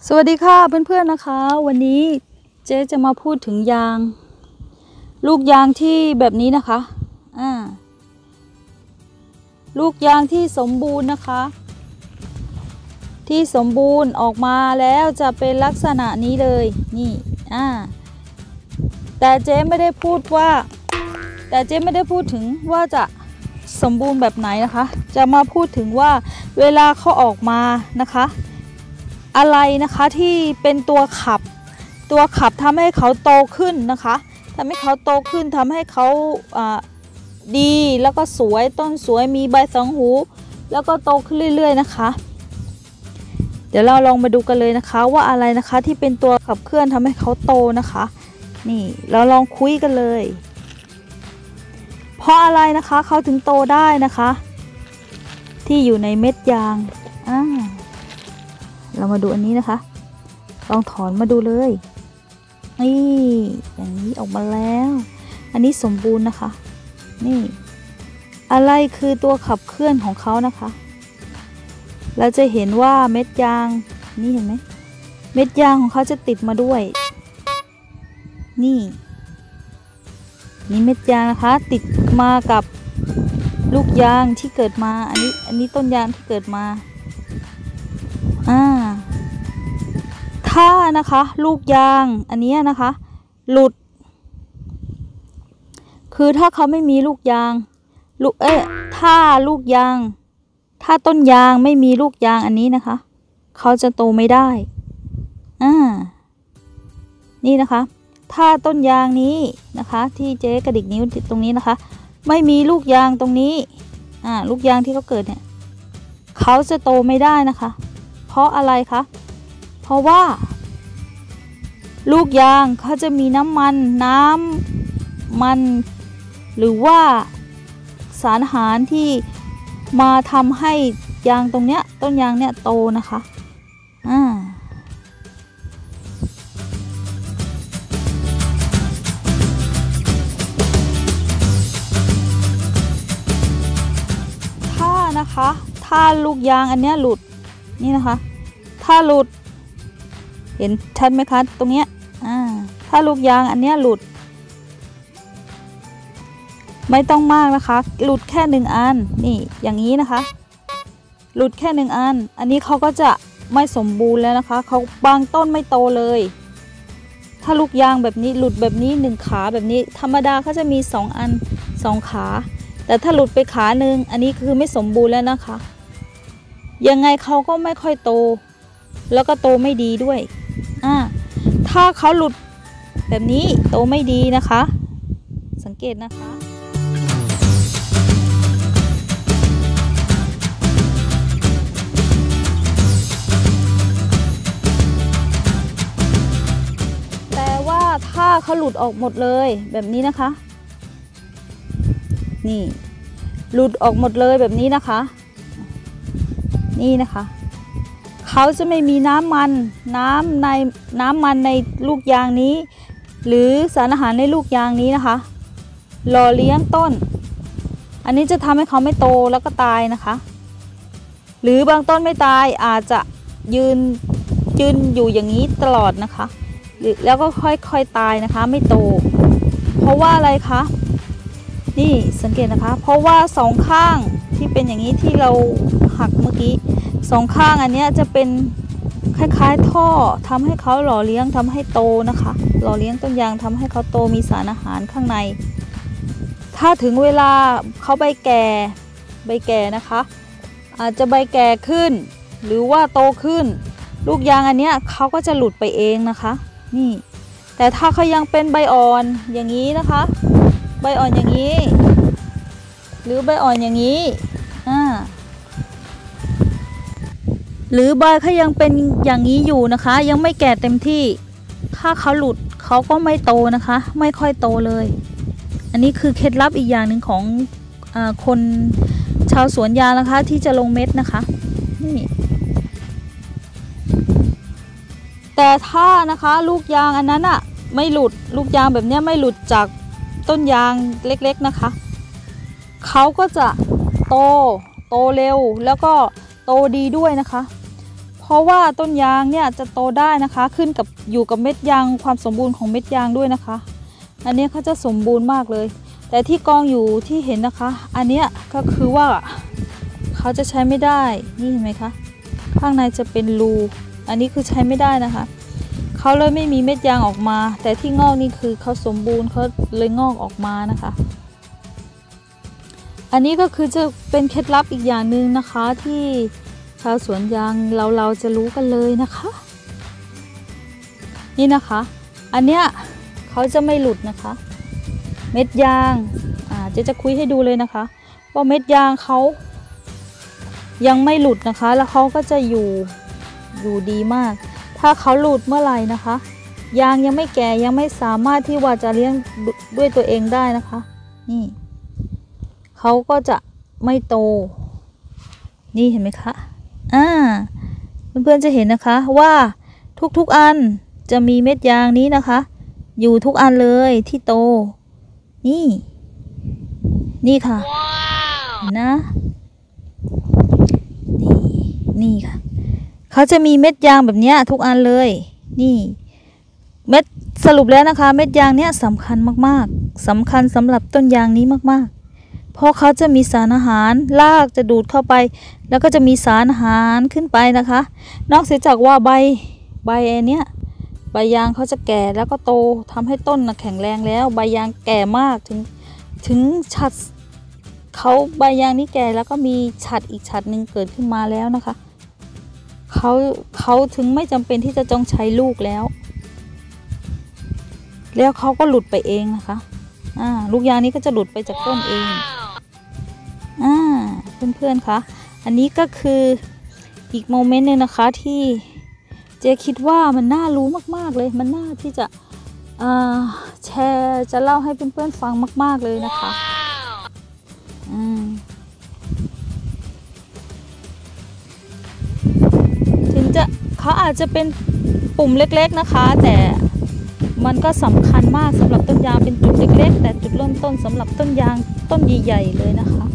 สวัสดีค่ะเพื่อนๆนะคะวันนี้เจ๊จะมาพูดถึงยางลูกยางที่แบบนี้นะคะลูกยางที่สมบูรณ์นะคะที่สมบูรณ์ออกมาแล้วจะเป็นลักษณะนี้เลยนี่แต่เจ๊ไม่ได้พูดถึงว่าจะสมบูรณ์แบบไหนนะคะจะมาพูดถึงว่าเวลาเขาออกมานะคะอะไรนะคะที่เป็นตัวขับทำให้เขาโตขึ้นนะคะทำให้เขาโตขึ้นทำให้เขาดีแล้วก็สวยต้นสวยมีใบสองหูแล้วก็โตขึ้นเรื่อยๆนะคะเดี๋ยวเราลองมาดูกันเลยนะคะว่าอะไรนะคะที่เป็นตัวขับเคลื่อนทำให้เขาโตนะคะนี่เราลองคุยกันเลยเพราะอะไรนะคะเขาถึงโตได้นะคะที่อยู่ในเม็ดยางเรามาดูอันนี้นะคะลองถอนมาดูเลยนี่อย่างนี้ออกมาแล้วอันนี้สมบูรณ์นะคะนี่อะไรคือตัวขับเคลื่อนของเขานะคะเราจะเห็นว่าเม็ดยางนี่เห็นไหมเม็ดยางของเขาจะติดมาด้วยนี่เม็ดยางนะคะติดมากับลูกยางที่เกิดมาอันนี้ต้นยางที่เกิดมาถ้านะคะลูกยางอันนี้นะคะหลุดคือถ้าเขาไม่มีลูกยางถ้าต้นยางไม่มีลูกยางอันนี้นะคะเขาจะโตไม่ได้นี่นะคะถ้าต้นยางนี้นะคะที่เจ๊กระดิกนิ้วตรงนี้นะคะไม่มีลูกยางตรงนี้ลูกยางที่เขาเกิดเนี่ยเขาจะโตไม่ได้นะคะเพราะอะไรคะเพราะว่าลูกยางเขาจะมีน้ำมันหรือว่าสารอาหารที่มาทำให้ยางตรงเนี้ยต้นยางเนี่ยโตนะคะถ้าลูกยางอันเนี้ยหลุดนี่นะคะถ้าหลุดเห็นชัดไหมคะตรงเนี้ยถ้าลูกยางอันเนี้ยหลุดไม่ต้องมากนะคะหลุดแค่1 อันนี่อย่างนี้นะคะหลุดแค่1 อันอันนี้เขาก็จะไม่สมบูรณ์แล้วนะคะเขาบางต้นไม่โตเลยถ้าลูกยางแบบนี้หลุดแบบนี้1 ขาแบบนี้ธรรมดาเขาจะมี2 อัน2 ขาแต่ถ้าหลุดไปขาหนึ่งอันนี้คือไม่สมบูรณ์แล้วนะคะยังไงเขาก็ไม่ค่อยโตแล้วก็โตไม่ดีด้วยถ้าเขาหลุดแบบนี้โตไม่ดีนะคะสังเกตนะคะแต่ว่าถ้าเขาหลุดออกหมดเลยแบบนี้นะคะนี่หลุดออกหมดเลยแบบนี้นะคะนี่นะคะเขาจะไม่มีน้ำมันในลูกยางนี้หรือสารอาหารในลูกยางนี้นะคะหล่อเลี้ยงต้นอันนี้จะทำให้เขาไม่โตแล้วก็ตายนะคะหรือบางต้นไม่ตายอาจจะยืนอยู่อย่างนี้ตลอดนะคะแล้วก็ค่อยๆตายนะคะไม่โตเพราะว่าอะไรคะนี่สังเกตนะคะเพราะว่า2 ข้างที่เป็นอย่างนี้ที่เราหักเมื่อกี้2 ข้างอันนี้จะเป็นคล้ายๆท่อทำให้เขาหล่อเลี้ยงทำให้โตนะคะหล่อเลี้ยงต้นยางทำให้เขาโตมีสารอาหารข้างในถ้าถึงเวลาเขาใบแก่นะคะอาจจะใบแก่ขึ้นหรือว่าโตขึ้นลูกยางอันเนี้ยเขาก็จะหลุดไปเองนะคะนี่แต่ถ้าเขายังเป็นใบอ่อนอย่างนี้นะคะใบอ่อนอย่างนี้หรือใบอ่อนอย่างนี้หรือใบเขายังเป็นอย่างนี้อยู่นะคะยังไม่แก่เต็มที่ถ้าเขาหลุดเขาก็ไม่โตนะคะไม่ค่อยโตเลยอันนี้คือเคล็ดลับอีกอย่างหนึ่งของคนชาวสวนยางนะคะที่จะลงเม็ดนะคะนี่แต่ถ้านะคะลูกยางอันนั้นไม่หลุดลูกยางแบบนี้ไม่หลุดจากต้นยางเล็กๆนะคะเขาก็จะโตเร็วแล้วก็โตดีด้วยนะคะเพราะว่าต้นยางเนี่ยจะโตได้นะคะขึ้นกับอยู่กับเม็ดยางความสมบูรณ์ของเม็ดยางด้วยนะคะอันนี้เขาจะสมบูรณ์มากเลยแต่ที่กองอยู่ที่เห็นนะคะอันเนี้ยก็คือว่าเขาจะใช้ไม่ได้นี่เห็นไหมคะข้างในจะเป็นรูอันนี้คือใช้ไม่ได้นะคะเขาเลยไม่มีเม็ดยางออกมาแต่ที่งอกนี่คือเขาสมบูรณ์เขาเลยงอกออกมานะคะอันนี้ก็คือจะเป็นเคล็ดลับอีกอย่างหนึ่งนะคะที่ชาวสวนยางเราจะรู้กันเลยนะคะนี่นะคะอันเนี้ยเขาจะไม่หลุดนะคะเม็ดยางจะคุยให้ดูเลยนะคะว่าเม็ดยางเขายังไม่หลุดนะคะแล้วเขาก็จะอยู่ดีมากถ้าเขาหลุดเมื่อไหร่นะคะยางยังไม่แก่ยังไม่สามารถที่ว่าจะเลี้ยงด้วยตัวเองได้นะคะนี่เขาก็จะไม่โตนี่เห็นไหมคะเพื่อนๆจะเห็นนะคะว่าทุกๆอันจะมีเม็ดยางนี้นะคะอยู่ทุกอันเลยที่โตนี่ค่ะ wow. นะนี่ค่ะเขาจะมีเม็ดยางแบบนี้ทุกอันเลยนี่เม็ดสรุปแล้วนะคะเม็ดยางเนี้ยสำคัญมากๆสำคัญสำหรับต้นยางนี้มากๆเพราะเขาจะมีสารอาหารรากจะดูดเข้าไปแล้วก็จะมีสารอาหารขึ้นไปนะคะนอกจากว่าใบเนี้ยใบยางเขาจะแก่แล้วก็โตทำให้ต้นแข็งแรงแล้วใบยางแก่มากถึงฉัดเขาใบยางนี้แก่แล้วก็มีฉัดอีกฉัดหนึ่งเกิดขึ้นมาแล้วนะคะเขาถึงไม่จำเป็นที่จะต้องใช้ลูกแล้วเขาก็หลุดไปเองนะคะลูกยางนี้ก็จะหลุดไปจากต้นเองเพื่อนๆคะอันนี้ก็คืออีกโมเมนต์นึงนะคะที่เจ๊คิดว่ามันน่ารู้มากๆเลยมันน่าที่จะแชร์จะเล่าให้เพื่อนๆฟังมากๆเลยนะคะถึงจะเขาอาจจะเป็นปุ่มเล็กๆนะคะแต่มันก็สำคัญมากสำหรับต้นยางเป็นจุดเล็กๆแต่จุดเริ่มต้นสำหรับต้นยางต้นใหญ่ๆเลยนะคะ